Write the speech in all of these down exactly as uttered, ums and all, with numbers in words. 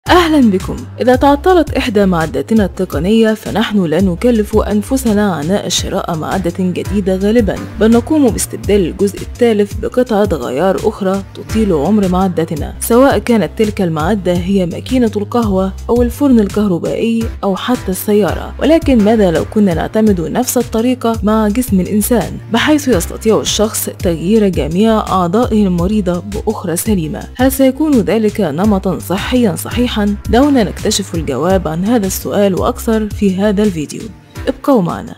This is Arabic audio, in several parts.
أهلا بكم. إذا تعطلت إحدى معداتنا التقنية فنحن لا نكلف أنفسنا عناء شراء معدة جديدة غالبا، بل نقوم باستبدال الجزء التالف بقطعة غيار أخرى تطيل عمر معدتنا، سواء كانت تلك المعدة هي ماكينة القهوة أو الفرن الكهربائي أو حتى السيارة. ولكن ماذا لو كنا نعتمد نفس الطريقة مع جسم الإنسان، بحيث يستطيع الشخص تغيير جميع أعضائه المريضة بأخرى سليمة؟ هل سيكون ذلك نمطا صحيا صحيحا؟ دعونا نكتشف الجواب عن هذا السؤال وأكثر في هذا الفيديو. ابقوا معنا.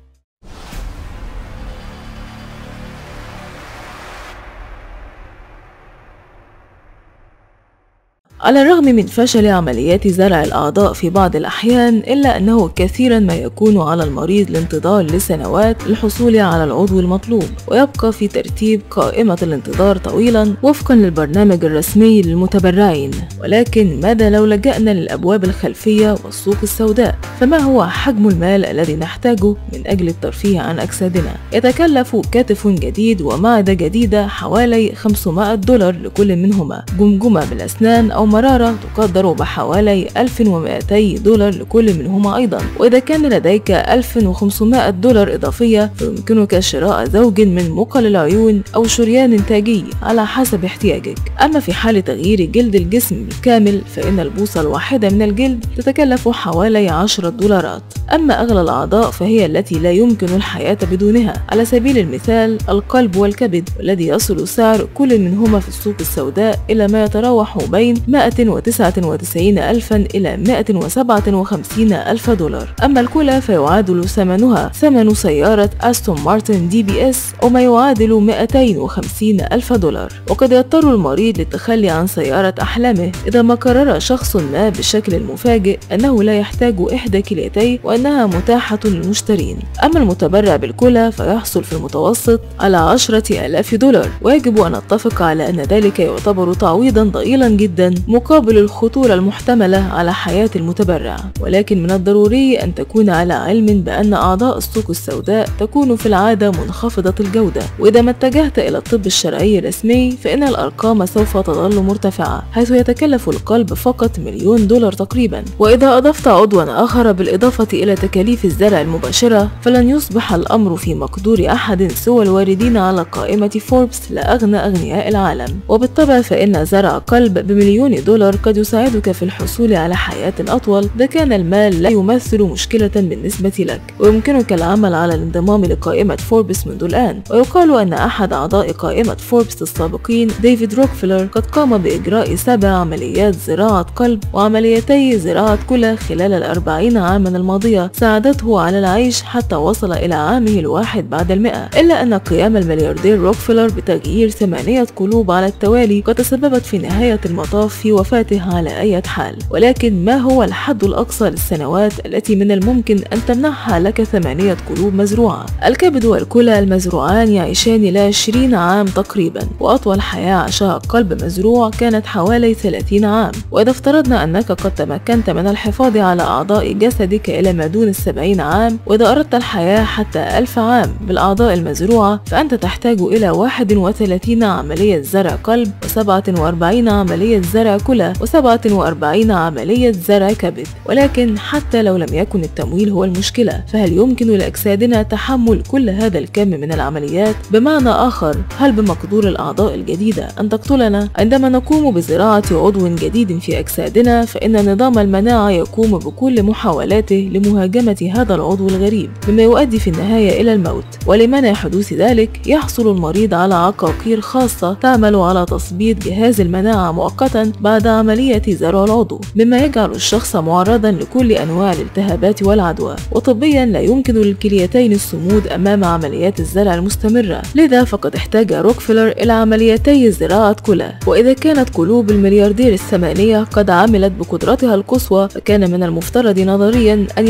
على الرغم من فشل عمليات زرع الأعضاء في بعض الأحيان، إلا أنه كثيرا ما يكون على المريض الانتظار لسنوات للحصول على العضو المطلوب، ويبقى في ترتيب قائمة الانتظار طويلا وفقا للبرنامج الرسمي للمتبرعين. ولكن ماذا لو لجأنا للأبواب الخلفية والسوق السوداء؟ فما هو حجم المال الذي نحتاجه من أجل الترفيه عن أجسادنا؟ يتكلف كتف جديد ومعدة جديدة حوالي خمسمائة دولار لكل منهما، جمجمة بالأسنان أو مرارة تقدر بحوالي ألف ومئتي دولار لكل منهما أيضا. وإذا كان لديك ألف وخمسمائة دولار إضافية فيمكنك شراء زوج من مقل العيون أو شريان تاجي على حسب احتياجك. أما في حال تغيير جلد الجسم بالكامل فإن البوصة الواحدة من الجلد تتكلف حوالي عشرة دولارات. أما أغلى الأعضاء فهي التي لا يمكن الحياة بدونها، على سبيل المثال القلب والكبد، والذي يصل سعر كل منهما في السوق السوداء إلى ما يتراوح بين مئة وتسعة وتسعين ألفا إلى مئة وسبعة وخمسين ألف دولار. أما الكلى فيعادل ثمنها ثمن سيارة أستون مارتن دي بي اس، أو ما يعادل مئتين وخمسين ألف دولار. وقد يضطر المريض للتخلي عن سيارة أحلامه إذا ما قرر شخص ما بشكل مفاجئ أنه لا يحتاج إحدى كليتيه وأنها متاحة للمشترين. أما المتبرع بالكلى فيحصل في المتوسط على عشرة آلاف دولار، ويجب أن نتفق على أن ذلك يعتبر تعويضا ضئيلا جدا مقابل الخطورة المحتملة على حياة المتبرع. ولكن من الضروري أن تكون على علم بأن أعضاء السوق السوداء تكون في العادة منخفضة الجودة، وإذا ما اتجهت إلى الطب الشرعي الرسمي فإن الأرقام سوف تظل مرتفعة، حيث يتكلف القلب فقط مليون دولار تقريبا. وإذا أضفت عضوا آخر بالإضافة إلى تكاليف الزرع المباشرة فلن يصبح الأمر في مقدور أحد سوى الواردين على قائمة فوربس لأغنى أغنياء العالم. وبالطبع فإن زرع قلب بمليون دولار قد يساعدك في الحصول على حياة أطول إذا كان المال لا يمثل مشكلة بالنسبة لك، ويمكنك العمل على الانضمام لقائمة فوربس منذ الآن. ويقال أن أحد أعضاء قائمة فوربس السابقين ديفيد روكفيلر قد قام بإجراء سبع عمليات زراعة قلب وعمليتي زراعة كلى خلال الأربعين عاما الماضية ساعدته على العيش حتى وصل إلى عامه الواحد بعد المئة. إلا أن قيام الملياردير روكفيلر بتغيير ثمانية قلوب على التوالي قد تسببت في نهاية المطاف في وفاته على أي حال. ولكن ما هو الحد الأقصى للسنوات التي من الممكن أن تمنحها لك ثمانية قلوب مزروعة؟ الكبد والكلى المزروعان يعيشان إلى عشرين عام تقريبا، وأطول حياة عاشها قلب مزروع كانت حوالي ثلاثين عام. وإذا افترضنا أنك قد تمكنت من الحفاظ على أعضاء جسدك إلى ما دون السبعين عام، وإذا أردت الحياة حتى ألف عام بالأعضاء المزروعة فأنت تحتاج إلى واحد وثلاثين عملية زرع قلب، وسبعة وأربعين عملية زرع كلى، وسبعة وأربعين عملية زرع كبد. ولكن حتى لو لم يكن التمويل هو المشكلة، فهل يمكن لأجسادنا تحمل كل هذا الكم من العمليات؟ بمعنى آخر، هل بمقدور الأعضاء الجديدة أن تقتلنا؟ عندما نقوم بزراعة عضو جديد في أجسادنا فإن نظام المناعة يقوم بكل محاولاته لمهاجمة هذا العضو الغريب، مما يؤدي في النهاية إلى الموت. ولمنع حدوث ذلك يحصل المريض على عقاقير خاصة تعمل على تثبيط جهاز المناعة مؤقتا بعد عملية زرع العضو، مما يجعل الشخص معرضا لكل أنواع الالتهابات والعدوى. وطبيا لا يمكن للكليتين الصمود أمام عمليات الزرع المستمرة، لذا فقد احتاج روكفيلر إلى عمليتي زراعة كلى. وإذا كانت قلوب الملياردير الثمانية قد عملت بقدرتها القصوى فكان من المفترض نظريا أن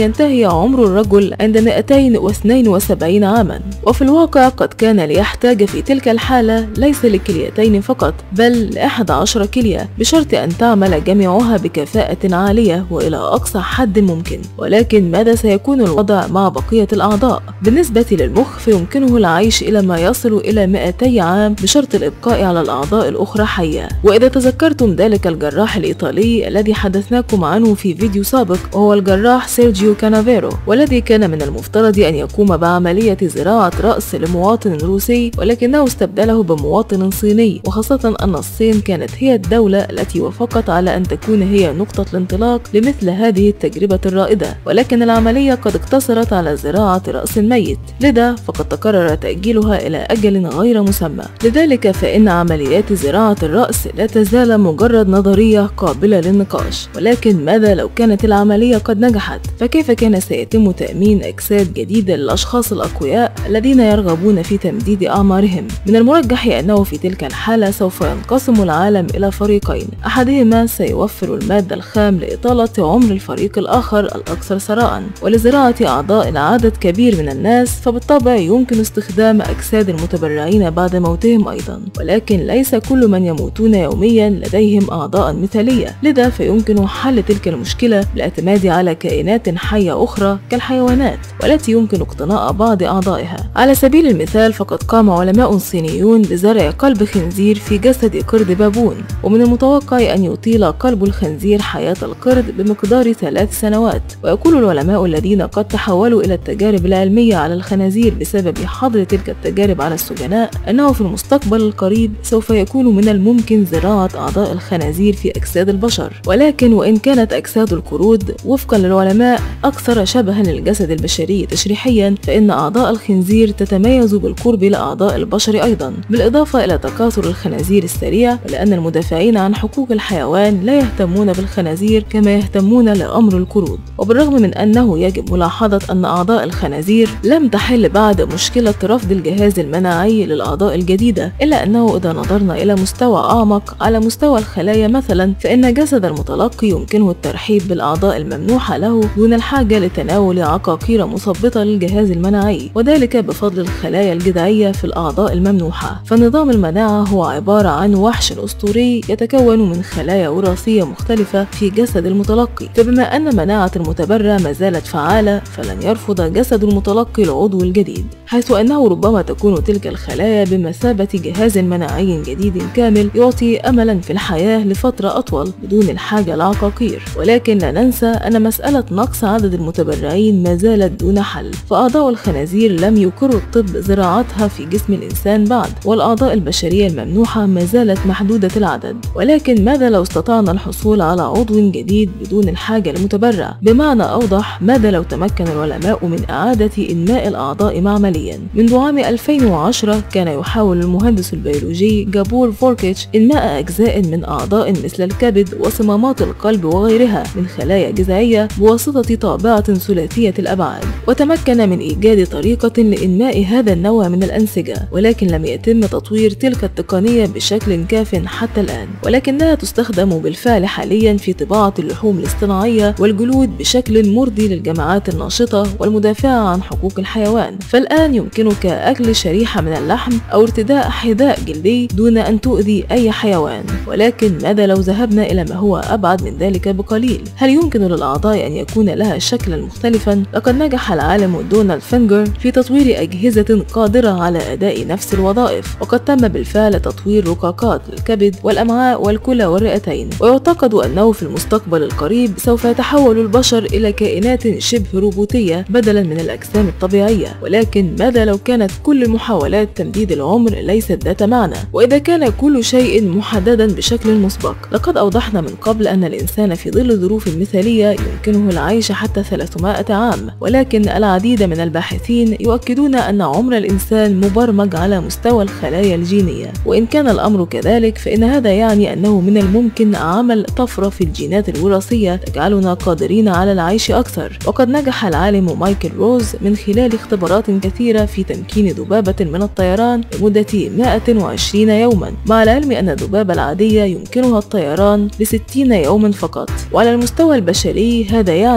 ينتهي عمر الرجل عند مئتين واثنين وسبعين عاما، وفي الواقع قد كان ليحتاج في تلك الحالة ليس لكليتين فقط بل لإحدى عشر كلية، بشرط أن تعمل جميعها بكفاءة عالية وإلى أقصى حد ممكن. ولكن ماذا سيكون الوضع مع بقية الأعضاء؟ بالنسبة للمخ فيمكنه العيش إلى ما يصل إلى مئتي عام بشرط الإبقاء على الأعضاء الأخرى حية. وإذا تذكرتم ذلك الجراح الإيطالي الذي حدثناكم عنه في فيديو سابق، وهو الجراح سيرجيو كانافيرو، والذي كان من المفترض أن يقوم بعملية زراعة رأس لمواطن روسي ولكنه استبدله بمواطن صيني، وخاصة أن الصين كانت هي الدولة التي وافقت على أن تكون هي نقطة الانطلاق لمثل هذه التجربة الرائدة، ولكن العملية قد اقتصرت على زراعة رأس ميت، لذا فقد تقرر تأجيلها إلى أجل غير مسمى. لذلك فإن عمليات زراعة الرأس لا تزال مجرد نظرية قابلة للنقاش. ولكن ماذا لو كانت العملية قد نجحت؟ فكيف كان سيتم تأمين أجساد جديدة للأشخاص الأقوياء الذين يرغبون في تمديد أعمارهم؟ من المرجح أنه في تلك الحالة سوف ينقسم العالم إلى فريقين، أحدهما سيوفر المادة الخام لإطالة عمر الفريق الآخر الأكثر ثراء ولزراعة أعضاء لعدد كبير من الناس، فبالطبع يمكن استخدام أجساد المتبرعين بعد موتهم أيضا. ولكن ليس كل من يموتون يوميا لديهم أعضاء مثالية، لذا فيمكن حل تلك المشكلة بالاعتماد على كائنات حية أخرى كالحيوانات والتي يمكن اقتناء بعض أعضائها. على سبيل المثال فقد قام علماء صينيون بزرع قلب خنزير في جسد قرد بابون، ومن المتوقع أن يطيل قلب الخنزير حياة القرد بمقدار ثلاث سنوات. ويقول العلماء الذين قد تحولوا إلى التجارب العلمية على الخنازير بسبب حظر تلك التجارب على السجناء أنه في المستقبل القريب سوف يكون من الممكن زراعة أعضاء الخنازير في أجساد البشر. ولكن وإن كانت أجساد القرود وفقا للعلماء أكثر شبها للجسد البشري تشريحيا، فإن أعضاء الخنزير تتميز بالقرب لأعضاء البشر أيضا، بالإضافة إلى تكاثر الخنازير السريع، ولأن المدافعين عن حقوق الحيوان لا يهتمون بالخنازير كما يهتمون لأمر القرود. وبالرغم من أنه يجب ملاحظة أن أعضاء الخنازير لم تحل بعد مشكلة رفض الجهاز المناعي للأعضاء الجديدة، إلا أنه إذا نظرنا إلى مستوى أعمق على مستوى الخلايا مثلا، فإن جسد المتلقي يمكنه الترحيب بالأعضاء الممنوحة له دون الحاجة لتناول عقاقير مثبطة للجهاز المناعي، وذلك بفضل الخلايا الجذعية في الأعضاء الممنوحة. فنظام المناعة هو عبارة عن وحش أسطوري يتكون من خلايا وراثية مختلفة في جسد المتلقي، فبما أن مناعة المتبرع ما زالت فعالة فلن يرفض جسد المتلقي العضو الجديد، حيث أنه ربما تكون تلك الخلايا بمثابة جهاز مناعي جديد كامل يعطي أملا في الحياة لفترة أطول بدون الحاجة لعقاقير. ولكن لا ننسى أن مسألة نقص عدد المتبرعين ما زالت دون حل، فأعضاء الخنازير لم يقر الطب زراعتها في جسم الإنسان بعد، والأعضاء البشرية الممنوحة ما زالت محدودة العدد. ولكن ماذا لو استطعنا الحصول على عضو جديد بدون الحاجة لمتبرع؟ بمعنى أوضح، ماذا لو تمكن العلماء من إعادة إنماء الأعضاء معمليا؟ منذ عام ألفين وعشرة كان يحاول المهندس البيولوجي جابور فوركيتش إنماء أجزاء من أعضاء مثل الكبد وصمامات القلب وغيرها من خلايا جذعية بواسطة طابعة ثلاثية الأبعاد، وتمكن من إيجاد طريقة لإنماء هذا النوع من الأنسجة، ولكن لم يتم تطوير تلك التقنية بشكل كاف حتى الآن، ولكنها تستخدم بالفعل حاليا في طباعة اللحوم الاصطناعية والجلود بشكل مرضي للجماعات الناشطة والمدافعة عن حقوق الحيوان. فالآن يمكنك أكل شريحة من اللحم أو ارتداء حذاء جلدي دون أن تؤذي أي حيوان. ولكن ماذا لو ذهبنا إلى ما هو أبعد من ذلك بقليل؟ هل يمكن للأعضاء أن يكون لها شكلا مختلفا؟ لقد نجح العالم دونالد فينجر في تطوير أجهزة قادرة على أداء نفس الوظائف، وقد تم بالفعل تطوير رقاقات للكبد والأمعاء والكلى والرئتين، ويعتقد أنه في المستقبل القريب سوف يتحول البشر إلى كائنات شبه روبوتية بدلا من الأجسام الطبيعية. ولكن ماذا لو كانت كل محاولات تمديد العمر ليست ذات معنى، وإذا كان كل شيء محددا بشكل مسبق؟ لقد أوضحنا من قبل أن الإنسان في ظل ظروف مثالية يمكنه العيش حتى ثلاثمائة عام، ولكن العديد من الباحثين يؤكدون أن عمر الإنسان مبرمج على مستوى الخلايا الجينية. وإن كان الأمر كذلك فإن هذا يعني أنه من الممكن عمل طفرة في الجينات الوراثية تجعلنا قادرين على العيش أكثر. وقد نجح العالم مايكل روز من خلال اختبارات كثيرة في تمكين ذبابة من الطيران لمدة مئة وعشرين يوما، مع العلم أن الذبابة العادية يمكنها الطيران لستين يوما فقط. وعلى المستوى البشري هذا يعني أنه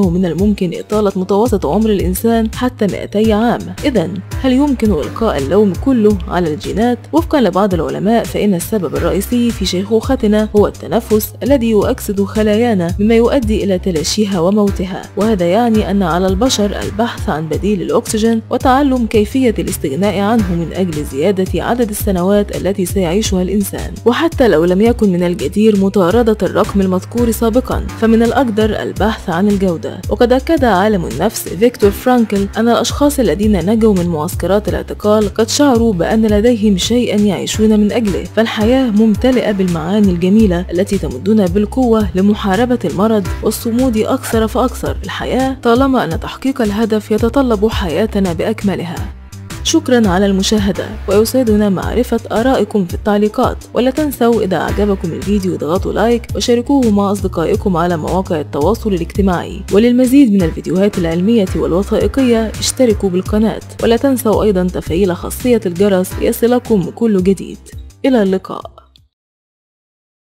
أنه من الممكن إطالة متوسط عمر الإنسان حتى مئتي عام. إذن هل يمكن إلقاء اللوم كله على الجينات؟ وفقا لبعض العلماء فإن السبب الرئيسي في شيخوختنا هو التنفس الذي يؤكسد خلايانا مما يؤدي إلى تلاشيها وموتها، وهذا يعني أن على البشر البحث عن بديل الأكسجين وتعلم كيفية الاستغناء عنه من أجل زيادة عدد السنوات التي سيعيشها الإنسان. وحتى لو لم يكن من الجدير مطاردة الرقم المذكور سابقا، فمن الأقدر البحث عن الجودة. وقد أكد عالم النفس فيكتور فرانكل أن الأشخاص الذين نجوا من معسكرات الاعتقال قد شعروا بأن لديهم شيئا يعيشون من أجله، فالحياة ممتلئة بالمعاني الجميلة التي تمدنا بالقوة لمحاربة المرض والصمود أكثر فأكثر. الحياة طالما أن تحقيق الهدف يتطلب حياتنا بأكملها. شكرا على المشاهدة، ويسعدنا معرفة آرائكم في التعليقات، ولا تنسوا إذا أعجبكم الفيديو اضغطوا لايك وشاركوه مع أصدقائكم على مواقع التواصل الاجتماعي. وللمزيد من الفيديوهات العلمية والوثائقية اشتركوا بالقناة، ولا تنسوا أيضا تفعيل خاصية الجرس ليصلكم كل جديد. إلى اللقاء.